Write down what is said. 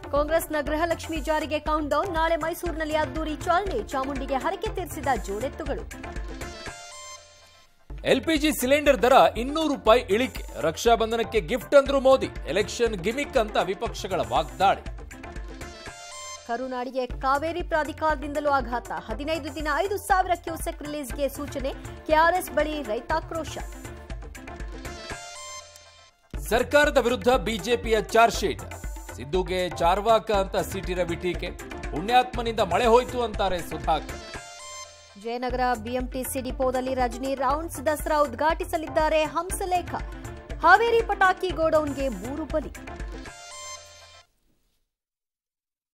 ಕಾಂಗ್ರೆಸ್ನ ಗೃಹಲಕ್ಷ್ಮಿ ಜಾರಿಗೆ count down. ನಾಳೆ ಮೈಸೂರಿನಲ್ಲಿ ಅದ್ದೂರಿ ಚಾಲನೆ. ಚಾಮುಂಡಿಗೆ ಹರಕೆ ತೀರಿಸಿದ ಜೋಡೆತ್ತುಗಳು. ಎಲ್ಪಿಜಿ ಸಿಲಿಂಡರ್ ದರ ₹200 ಇಳಿಕೆ. ರಕ್ಷಾ ಬಂಧನಕ್ಕೆ ಗಿಫ್ಟ್ ಅಂದ್ರು ಮೋದಿ. ಎಲೆಕ್ಷನ್ ಗಿಮಿಕ್ ಅಂತ ವಿಪಕ್ಷಗಳ ವಾಗ್ದಾಳಿ. ಕರುನಾಡಿಗೆ ಕಾವೇರಿ ಪ್ರಾಧಿಕಾರದಿಂದಲೂ ಆಘಾತ. 15 ದಿನ 5,000 ಕ್ಯೂಸೆಕ್ ರಿಲೀಸ್ಗೆ ಸೂಚನೆ. ಕೆಆರ್ಎಸ್ ಬಳಿ ರೈತಾಕ್ರೋಶ. ಸರ್ಕಾರದ ವಿರುದ್ಧ ಬಿಜೆಪಿಯ ಚಾರ್ಜ್ ಶೀಟ್. ಸಿದ್ದುಗೆ ಚಾರ್ವಾಕ ಅಂತ ಸಿಟಿ ರವಿ ಟೀಕೆ. ಪುಣ್ಯಾತ್ಮನಿಂದ ಮಳೆ ಹೋಯ್ತು ಅಂತಾರೆ ಸುಧಾಕರ್. ಜಯನಗರ ಬಿಎಂಟಿಸಿ ಡಿಪೋದಲ್ಲಿ ರಜನಿ ರೌಂಡ್ಸ್. ದಸರಾ ಉದ್ಘಾಟಿಸಲಿದ್ದಾರೆ ಹಂಸಲೇಖ. ಹಾವೇರಿ ಪಟಾಕಿ ಗೋಡೌನ್ಗೆ 3 ಬಲಿ.